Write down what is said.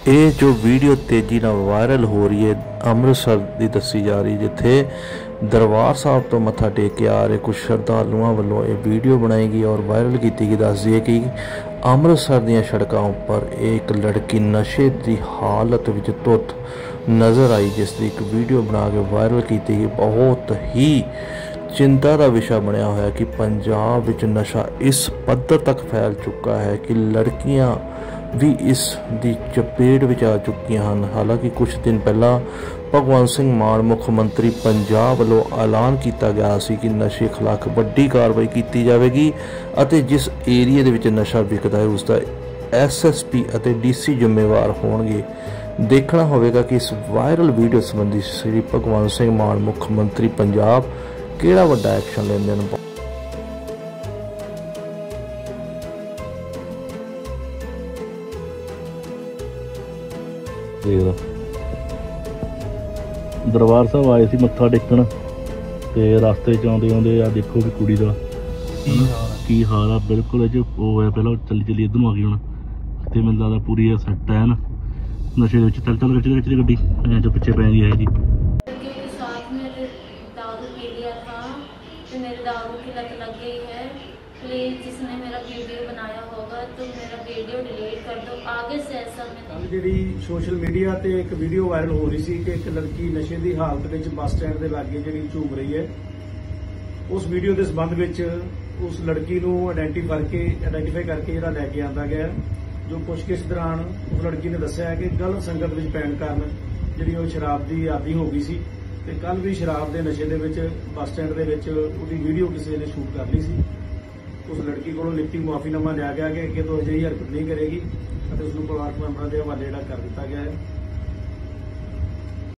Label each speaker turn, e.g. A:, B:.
A: ਇਹ ਜੋ ਵੀਡੀਓ ਤੇਜ਼ੀ ਨਾਲ ਵਾਇਰਲ ਹੋ ਰਹੀ ਹੈ ਅੰਮ੍ਰਿਤਸਰ ਦੀ ਦੱਸੀ ਜਾ ਰਹੀ, ਜਿੱਥੇ ਦਰਬਾਰ ਸਾਹਿਬ ਤੋਂ ਮੱਥਾ ਟੇਕ ਕੇ ਆ ਰਹੇ ਕੁਝ ਸ਼ਰਧਾਲੂਆਂ ਵੱਲੋਂ ਇਹ ਵੀਡੀਓ ਬਣਾਈ ਗਈ ਔਰ ਵਾਇਰਲ ਕੀਤੀ ਗਈ। ਦੱਸ ਦਈਏ ਕਿ ਅੰਮ੍ਰਿਤਸਰ ਦੀਆਂ ਸੜਕਾਂ ਉੱਪਰ ਇੱਕ ਲੜਕੀ ਨਸ਼ੇ ਦੀ ਹਾਲਤ ਵਿੱਚ ਧੁੱਤ ਨਜ਼ਰ ਆਈ, ਜਿਸ ਦੀ ਇੱਕ ਵੀਡੀਓ ਬਣਾ ਕੇ ਵਾਇਰਲ ਕੀਤੀ ਗਈ। ਬਹੁਤ ਹੀ चिंता का विषय बनया होया कि पंजाब विच नशा इस पद्धर तक फैल चुका है कि लड़कियां भी इस दी चपेट विच आ चुकी हैं। हालांकि कुछ दिन पहला भगवंत सिंह मान मुख्यमंत्री पंजाब वालों ऐलान किया गया सी कि नशे खिलाफ वड्डी कार्रवाई की जाएगी और जिस एरिए दे विच नशा विकदा है उसका SSP और DC जिम्मेवार होंगे। देखना होगा कि इस वायरल वीडियो संबंधी श्री भगवंत सिंह मान मुख्यमंत्री पंजाब ਕਿਹੜਾ ਵੱਡਾ ਐਕਸ਼ਨ ਲੈਂਦੇ ਨੇ।
B: ਦਰਬਾਰ ਸਾਹਿਬ ਆਏ ਸੀ ਮੱਥਾ ਟੇਕਣ ਤੇ ਰਸਤੇ ਚ ਆਉਂਦੇ ਆਉਂਦੇ ਆ ਦੇਖੋ ਵੀ ਕੁੜੀ ਦਾ ਕੀ ਹਾਲ ਆ। ਬਿਲਕੁਲ ਇਹ ਉਹ ਹੋਇਆ, ਪਹਿਲਾਂ ਚੱਲੀ ਇੱਧਰ ਨੂੰ ਆ ਗਈ ਹੁਣ ਤੇ ਮੈਨੂੰ ਲੱਗਦਾ ਪੂਰੀ ਸੈੱਟ ਹੈ ਨਾ ਨਸ਼ੇ ਦੇ ਵਿੱਚ। ਚੱਲ ਗੱਡੀ ਗੱਡੀ ਜੋ ਪਿੱਛੇ ਪੈ ਗਈ ਹੈ ਜੀ।
C: मेरे दारू की लत लग गई है। प्लीज़ जिसने मेरा वीडियो बनाया होगा तो मेरा वीडियो डिलीट कर दो। आगे से ऐसा मैं
D: जी सोशल मीडिया ते एक वीडियो वायरल हो रही सी कि एक लड़की नशे की हालत में बस स्टैंड के लागे जी झूम रही है। उस वीडियो के संबंध में उस लड़की को आइडेंटिफाई करके जो लैके आता गया, जो पुछगिछ दौरान उस लड़की ने दस्सिया कि गलत संगत में पैण कारण जी शराब की आदी हो गई सी ते कल भी शराब के नशे के बस स्टैंड के वीडियो किसी ने शूट कर ली सी। उस लड़की को लिखती मुआफीनामा लिया गया कि अगे तो अजिही हरकत नहीं करेगी और उसको परिवारक मैंबरों के हवाले कर दिता गया है।